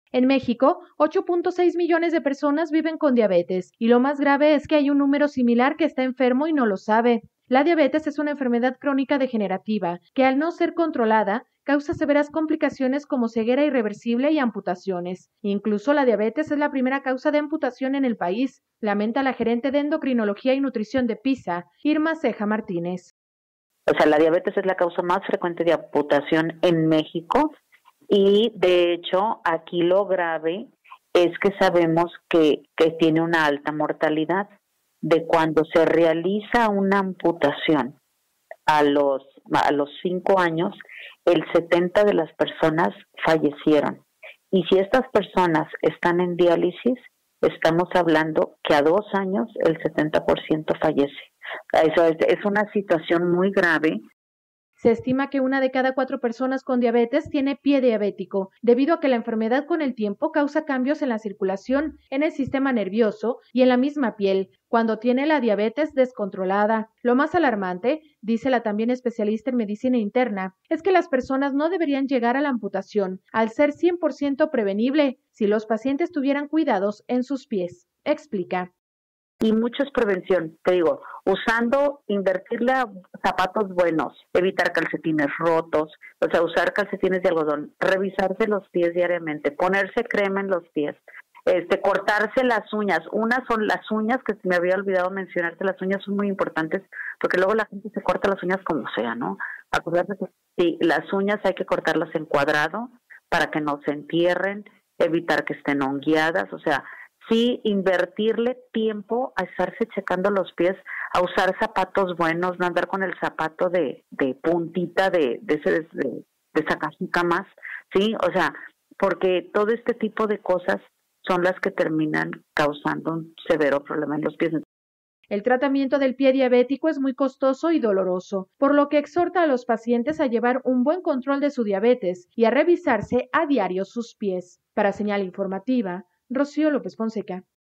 En México, 8.6 millones de personas viven con diabetes, y lo más grave es que hay un número similar que está enfermo y no lo sabe. La diabetes es una enfermedad crónica degenerativa que, al no ser controlada, causa severas complicaciones como ceguera irreversible y amputaciones. Incluso la diabetes es la primera causa de amputación en el país, lamenta la gerente de endocrinología y nutrición de PISA, Irma Ceja Martínez. O sea, la diabetes es la causa más frecuente de amputación en México y de hecho aquí lo grave es que sabemos que tiene una alta mortalidad. De cuando se realiza una amputación a los 5 años, el 70 de las personas fallecieron. Y si estas personas están en diálisis, estamos hablando que a 2 años el 70% fallece. Eso es una situación muy grave. Se estima que 1 de cada 4 personas con diabetes tiene pie diabético, debido a que la enfermedad con el tiempo causa cambios en la circulación, en el sistema nervioso y en la misma piel, cuando tiene la diabetes descontrolada. Lo más alarmante, dice la también especialista en medicina interna, es que las personas no deberían llegar a la amputación, al ser 100% prevenible, si los pacientes tuvieran cuidados en sus pies. Explica. Y mucho es prevención, te digo, invertirle a zapatos buenos, evitar calcetines rotos, o sea, usar calcetines de algodón, revisarse los pies diariamente, ponerse crema en los pies, cortarse las uñas. Unas son las uñas, que me había olvidado mencionarte, las uñas son muy importantes, porque luego la gente se corta las uñas como sea, ¿no? Acordarse que sí, las uñas hay que cortarlas en cuadrado para que no se entierren, evitar que estén hongueadas, o sea, sí, invertirle tiempo a estarse checando los pies, a usar zapatos buenos, no andar con el zapato de puntita de esa cajita más, ¿sí? O sea, porque todo este tipo de cosas son las que terminan causando un severo problema en los pies. El tratamiento del pie diabético es muy costoso y doloroso, por lo que exhorta a los pacientes a llevar un buen control de su diabetes y a revisarse a diario sus pies. Para Señal Informativa, Rocío López Fonseca.